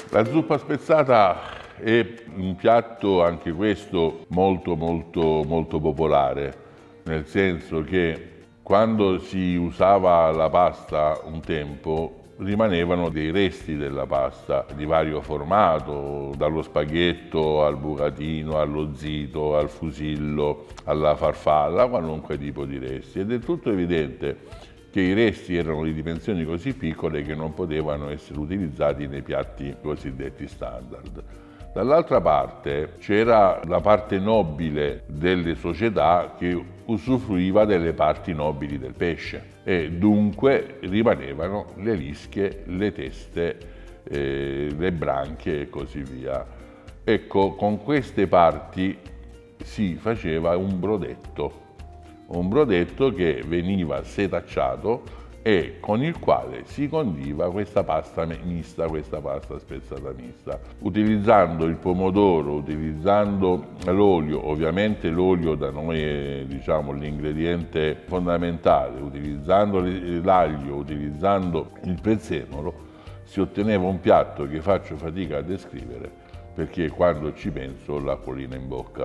La zuppa spezzata è un piatto anche questo molto popolare, nel senso che quando si usava la pasta un tempo rimanevano dei resti della pasta di vario formato, dallo spaghetto al bucatino, allo zito, al fusillo, alla farfalla, qualunque tipo di resti. Ed è tutto evidente che i resti erano di dimensioni così piccole che non potevano essere utilizzati nei piatti cosiddetti standard. Dall'altra parte c'era la parte nobile delle società che usufruiva delle parti nobili del pesce e dunque rimanevano le lischie, le teste, le branchie e così via. Ecco, con queste parti si faceva un brodetto che veniva setacciato e con il quale si condiva questa pasta mista, questa pasta spezzata mista, utilizzando il pomodoro, utilizzando l'olio, ovviamente l'olio da noi è, diciamo, l'ingrediente fondamentale, utilizzando l'aglio, utilizzando il prezzemolo, si otteneva un piatto che faccio fatica a descrivere perché quando ci penso ho l'acquolina in bocca.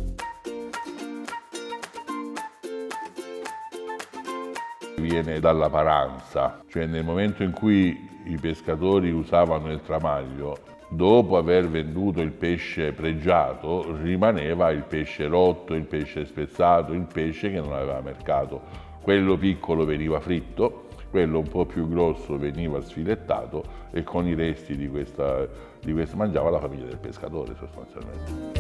Viene dalla paranza, cioè nel momento in cui i pescatori usavano il tramaglio, dopo aver venduto il pesce pregiato, rimaneva il pesce rotto, il pesce spezzato, il pesce che non aveva mercato. Quello piccolo veniva fritto, quello un po' più grosso veniva sfilettato e con i resti di questa mangiava la famiglia del pescatore sostanzialmente.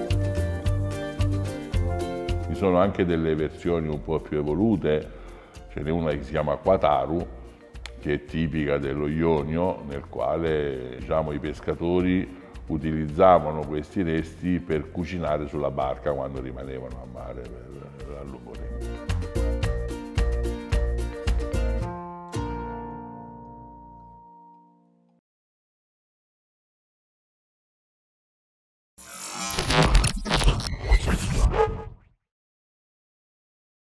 Ci sono anche delle versioni un po' più evolute. Ce n'è una che si chiama Quataru, che è tipica dello Ionio, nel quale, diciamo, i pescatori utilizzavano questi resti per cucinare sulla barca quando rimanevano a mare per l'allumamento.